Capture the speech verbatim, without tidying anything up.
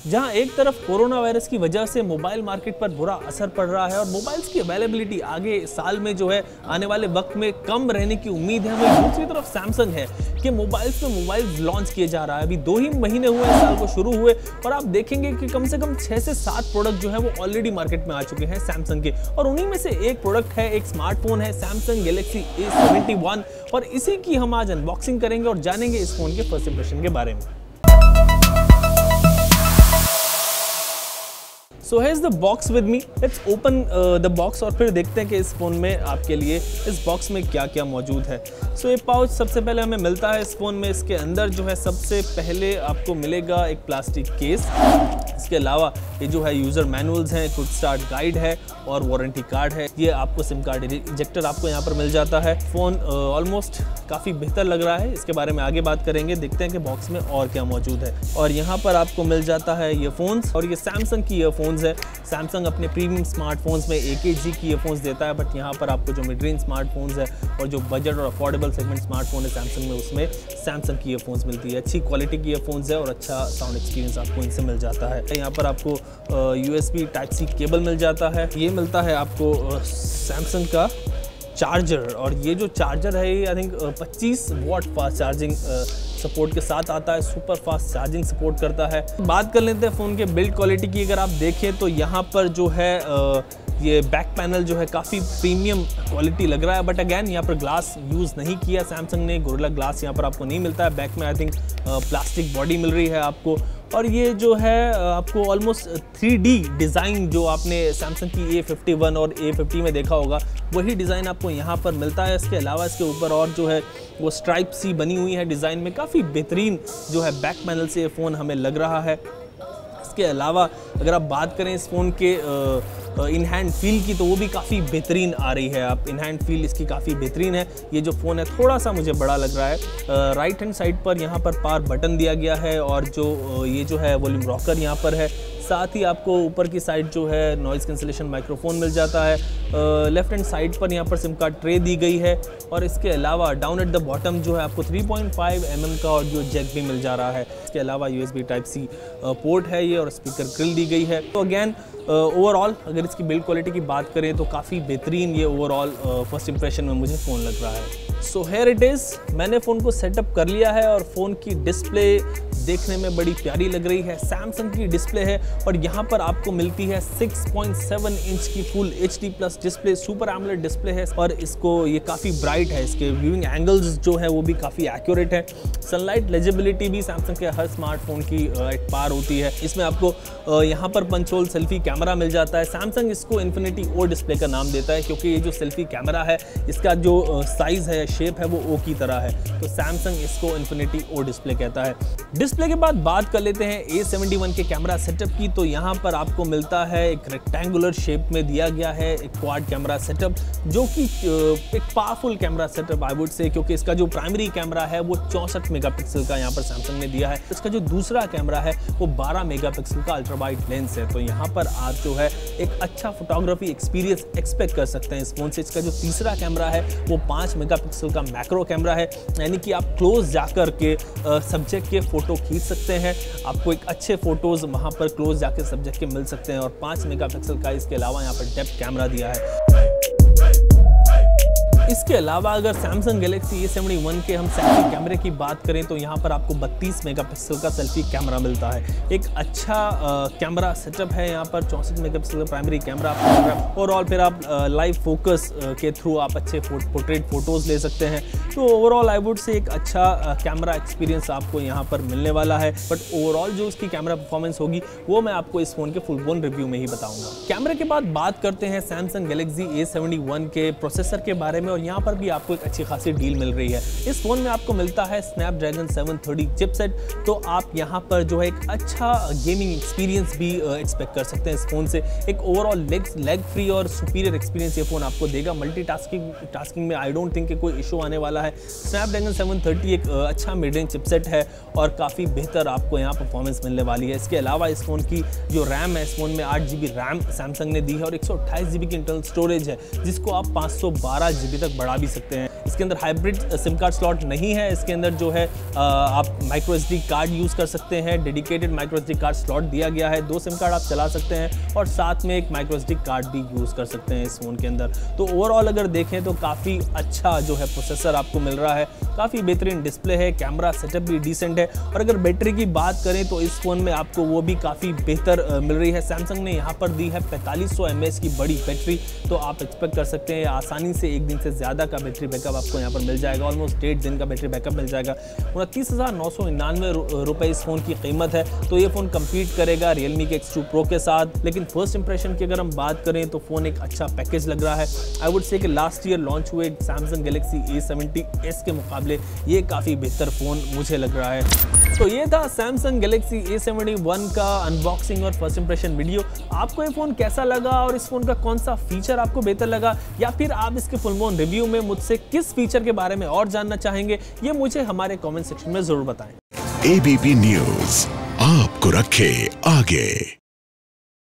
जहां एक तरफ कोरोना वायरस की वजह से मोबाइल मार्केट पर बुरा असर पड़ रहा है और मोबाइल्स की अवेलेबिलिटी आगे साल में जो है आने वाले वक्त में कम रहने की उम्मीद है, वहीं दूसरी तरफ सैमसंग है कि मोबाइल्स में मोबाइल्स लॉन्च किए जा रहा है। अभी दो ही महीने हुए इस साल को शुरू हुए और आप देखेंगे कि कम से कम छह से सात प्रोडक्ट जो है वो ऑलरेडी मार्केट में आ चुके हैं सैमसंग के, और उन्हीं में से एक प्रोडक्ट है, एक स्मार्टफोन है Samsung Galaxy A seventy one, और इसी की हम आज अनबॉक्सिंग करेंगे और जानेंगे इस फोन के फर्स्ट इंप्रेशन के बारे में। So here's the box with me. Let's open uh, the box और फिर देखते हैं कि इस फ़ोन में आपके लिए इस बॉक्स में क्या क्या मौजूद है। सो so, ये पाउच सबसे पहले हमें मिलता है इस फ़ोन में। इसके अंदर जो है सबसे पहले आपको मिलेगा एक प्लास्टिक केस। इसके अलावा ये जो है यूज़र मैनुअल्स हैं, क्विक स्टार्ट गाइड है और वारंटी कार्ड है। ये आपको सिम कार्ड इजेक्टर आपको यहाँ पर मिल जाता है। फ़ोन ऑलमोस्ट काफ़ी बेहतर लग रहा है, इसके बारे में आगे बात करेंगे। देखते हैं कि बॉक्स में और क्या मौजूद है। और यहाँ पर आपको मिल जाता है ईयरफोन्स, और ये सैमसंग की ईयरफोन्स है। सैमसंग अपने प्रीमियम स्मार्टफोन्स में एक एक जी की ईयरफोन्स देता है, बट यहाँ पर आपको जो मिड रेंज स्मार्टफोन्स है और जो बजट और अफोर्डेबल सेगमेंट स्मार्टफोन है सैमसंग में, उसमें सैमसंग की ईयरफोन्स मिलती है। अच्छी क्वालिटी की ईयरफोन्स है और अच्छा साउंड एक्सपीरियंस आपको इनसे मिल जाता है। यहाँ पर आपको यूएसबी टाइप सी केबल मिल जाता है। ये मिलता है आपको सैमसंग का चार्जर, और ये जो चार्जर है ये आई थिंक पच्चीस वॉट फास्ट चार्जिंग सपोर्ट के साथ आता है, सुपर फास्ट चार्जिंग सपोर्ट करता है। बात कर लेते हैं फ़ोन के बिल्ड क्वालिटी की। अगर आप देखें तो यहाँ पर जो है आ, ये बैक पैनल जो है काफ़ी प्रीमियम क्वालिटी लग रहा है, बट अगैन यहाँ पर ग्लास यूज़ नहीं किया सैमसंग ने। गोरिल्ला ग्लास यहाँ पर आपको नहीं मिलता है। बैक में आई थिंक प्लास्टिक बॉडी मिल रही है आपको, और ये जो है आपको ऑलमोस्ट थ्री डी डिज़ाइन जो आपने सैमसंग की ए फिफ्टी वन और ए फिफ्टी में देखा होगा, वही डिज़ाइन आपको यहाँ पर मिलता है। इसके अलावा इसके ऊपर और जो है वो स्ट्राइप सी बनी हुई है डिज़ाइन में, काफ़ी बेहतरीन जो है बैक पैनल से ये फ़ोन हमें लग रहा है। इसके अलावा अगर आप बात करें इस फ़ोन के इन हैंड फील की, तो वो भी काफ़ी बेहतरीन आ रही है। आप इन हैंड फील इसकी काफ़ी बेहतरीन है। ये जो फ़ोन है थोड़ा सा मुझे बड़ा लग रहा है। राइट हैंड साइड पर यहाँ पर पावर बटन दिया गया है, और जो ये जो है वॉल्यूम रॉकर यहाँ पर है। साथ ही आपको ऊपर की साइड जो है नॉइज़ कैंसिलेशन माइक्रोफोन मिल जाता है। लेफ्ट हैंड साइड पर यहाँ पर सिम कार्ड ट्रे दी गई है, और इसके अलावा डाउन एट द बॉटम जो है आपको three point five M M का ऑडियो जैक भी मिल जा रहा है। इसके अलावा यूएसबी टाइप सी पोर्ट है ये, और स्पीकर ग्रिल दी गई है। तो अगेन ओवरऑल अगर इसकी बिल्ड क्वालिटी की बात करें तो काफ़ी बेहतरीन ये ओवरऑल फर्स्ट इंप्रेशन में मुझे फ़ोन लग रहा है। सो हेयर इट इज़, मैंने फ़ोन को सेटअप कर लिया है और फ़ोन की डिस्प्ले देखने में बड़ी प्यारी लग रही है। सैमसंग की डिस्प्ले है और यहाँ पर आपको मिलती है सिक्स पॉइंट सेवन इंच की full H D plus display, super AMOLED display है, और इसको ये काफ़ी ब्राइट है। इसके व्यूइंग एंगल्स जो है वो भी काफ़ी एक्यूरेट है। सनलाइट लेजिबिलिटी भी सैमसंग के हर स्मार्टफोन की एक पार होती है। इसमें आपको यहाँ पर पंच होल सेल्फी कैमरा मिल जाता है। सैमसंग इसको इन्फिनिटी ओ डिस्प्ले का नाम देता है, क्योंकि ये जो सेल्फी कैमरा है इसका जो साइज़ है, शेप है, वो ओ की तरह है, तो सैमसंग इसको इन्फिनिटी ओ डिस्प्ले कहता है। डिस्प्ले के बाद बात कर लेते हैं ए सेवेंटी वन के कैमरा सेटअप की। तो यहाँ पर आपको मिलता है एक रेक्टेंगुलर शेप में दिया गया है एक क्वाड कैमरा सेटअप, जो कि एक powerful camera setup I would say, क्योंकि इसका जो प्राइमरी कैमरा है वो चौंसठ मेगापिक्सल का यहाँ पर सैमसंग ने दिया है। इसका जो दूसरा कैमरा है वो बारह मेगापिक्सल का अल्ट्रा वाइड लेंस है। तो यहाँ पर आप जो है एक अच्छा फोटोग्राफी एक्सपीरियंस एक्सपेक्ट कर सकते हैं इस फोन से। इसका जो तीसरा कैमरा है वो पाँच मेगापिक्सल का मैक्रो कैमरा है, यानी कि आप क्लोज जाकर के सब्जेक्ट के फोटो खींच सकते हैं। आपको एक अच्छे फोटोज वहां पर क्लोज जाकर सब्जेक्ट के मिल सकते हैं, और पाँच मेगापिक्सल का इसके अलावा यहाँ पर डेप्थ कैमरा दिया है। इसके अलावा अगर Samsung Galaxy A seventy one के हम सेल्फी कैमरे की बात करें तो यहाँ पर आपको बत्तीस मेगापिक्सल का सेल्फी कैमरा मिलता है। एक अच्छा आ, कैमरा सेटअप है। यहाँ पर चौंसठ मेगापिक्सल का प्राइमरी कैमरा आपको मिल रहा है, ओवरऑल फिर आप लाइव फोकस के थ्रू आप अच्छे पोर्ट्रेट फोटोज़ ले सकते हैं। तो ओवरऑल आई वुड से एक अच्छा कैमरा एक्सपीरियंस आपको यहाँ पर मिलने वाला है, बट ओवरऑल जो उसकी कैमरा परफॉर्मेंस होगी वो मैं आपको इस फोन के फुल बोन रिव्यू में ही बताऊंगा। कैमरे के बाद बात करते हैं Samsung Galaxy A seventy one के प्रोसेसर के बारे में, और यहाँ पर भी आपको एक अच्छी खासी डील मिल रही है। इस फोन में आपको मिलता है स्नैपड्रैगन सेवन थर्टी चिपसेट, तो आप यहाँ पर जो है एक अच्छा गेमिंग एक्सपीरियंस भी एक्सपेक्ट कर सकते हैं इस फोन से। एक ओवरऑल लेग लेग फ्री और सुपीरियर एक्सपीरियंस ये फोन आपको देगा। मल्टीटास्किंग टास्किंग में आई डोंट थिंक कि कोई इशू आने वाला है। स्नैपड्रैगन सेवन थर्टी एक अच्छा मिड रेंज चिपसेट है और काफ़ी बेहतर आपको यहाँ परफॉर्मेंस मिलने वाली है। इसके अलावा इस फोन की जो रैम है, इस फोन में आठ जी बी रैम सैमसंग ने दी है और एक सौ अट्ठाईस जी बी की इंटरनल स्टोरेज है, जिसको आप पाँच सौ बारह जी बी तक बढ़ा भी सकते हैं। इसके इसके अंदर हाइब्रिड सिम कार्ड स्लॉट नहीं है। इसके अंदर जो है आप माइक्रो एसडी कार्ड यूज़ कर सकते हैं, dedicated micro SD card slot दिया गया है, दो सिम कार्ड आप चला सकते हैं और साथ में एक माइक्रो एसडी कार्ड भी यूज़ कर सकते हैं इस फ़ोन के अंदर। तो ओवरऑल अगर देखें तो काफ़ी अच्छा जो है प्रोसेसर आपको मिल रहा है, काफ़ी बेहतरीन डिस्प्ले है, कैमरा सेटअप भी डिसेंट है और अगर बैटरी की बात करें तो इस फ़ोन में आपको वो भी काफ़ी बेहतर मिल रही है। सैमसंग ने यहाँ पर दी है पैंतालीस सौ एम ए एच की बड़ी बैटरी, तो आप एक्सपेक्ट कर सकते हैं आसानी से एक दिन से ज़्यादा का बैटरी बैकअप आपको यहाँ पर मिल जाएगा। ऑलमोस्ट डेढ़ दिन का बैटरी बैकअप मिल जाएगा। उनतीस हज़ार नौ सौ निन्यानवे रुपये इस फ़ोन की कीमत है, तो ये फ़ोन कम्पीट करेगा रियलमी के एक्स टू प्रो के साथ। लेकिन फर्स्ट इंप्रेशन की अगर हम बात करें तो फ़ोन एक अच्छा पैकेज लग रहा है। आई वुड से कि लास्ट ईयर लॉन्च हुए Samsung Galaxy A seventy S के मुकाबले ये काफ़ी बेहतर फ़ोन मुझे लग रहा है। तो ये था Samsung Galaxy A seventy one का अनबॉक्सिंग और फर्स्ट इंप्रेशन वीडियो। आपको ये फ़ोन कैसा लगा और इस फ़ोन का कौन सा फीचर आपको बेहतर लगा, या फिर आप इसके फुल फोन रिव्यू में मुझसे किस फीचर के बारे में और जानना चाहेंगे, ये मुझे हमारे कमेंट सेक्शन में ज़रूर बताएं। एबीपी न्यूज़ आपको रखे आगे।